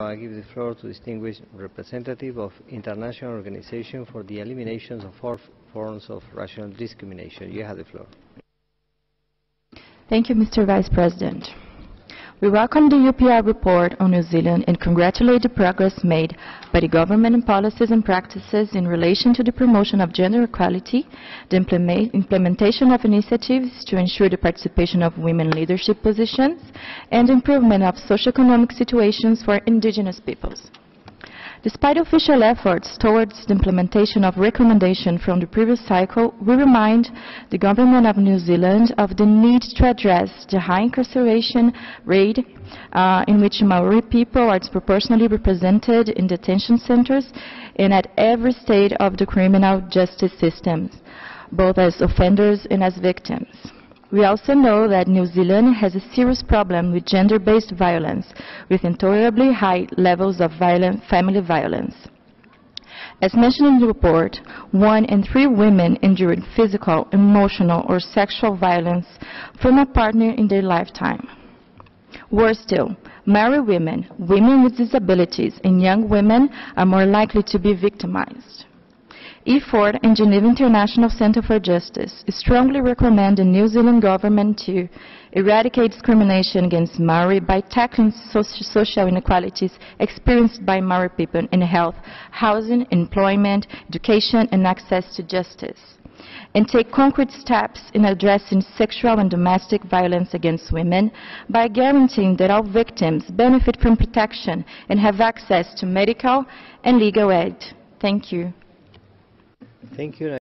I give the floor to distinguished representative of International Organization for the Elimination of All Forms of Racial Discrimination. You have the floor. Thank you, Mr. Vice President. We welcome the UPR report on New Zealand and congratulate the progress made by the government in policies and practices in relation to the promotion of gender equality, the implementation of initiatives to ensure the participation of women in leadership positions, and improvement of socioeconomic situations for indigenous peoples. Despite official efforts towards the implementation of recommendations from the previous cycle, we remind the government of New Zealand of the need to address the high incarceration rate in which Maori people are disproportionately represented in detention centers and at every stage of the criminal justice systems, both as offenders and as victims. We also know that New Zealand has a serious problem with gender-based violence, with intolerably high levels of family violence. As mentioned in the report, 1 in 3 women endured physical, emotional, or sexual violence from a partner in their lifetime. Worse still, Maori women, women with disabilities, and young women are more likely to be victimized. E4 and Geneva International Center for Justice strongly recommend the New Zealand government to eradicate discrimination against Maori by tackling social inequalities experienced by Maori people in health, housing, employment, education, and access to justice, and take concrete steps in addressing sexual and domestic violence against women by guaranteeing that all victims benefit from protection and have access to medical and legal aid. Thank you. Thank you.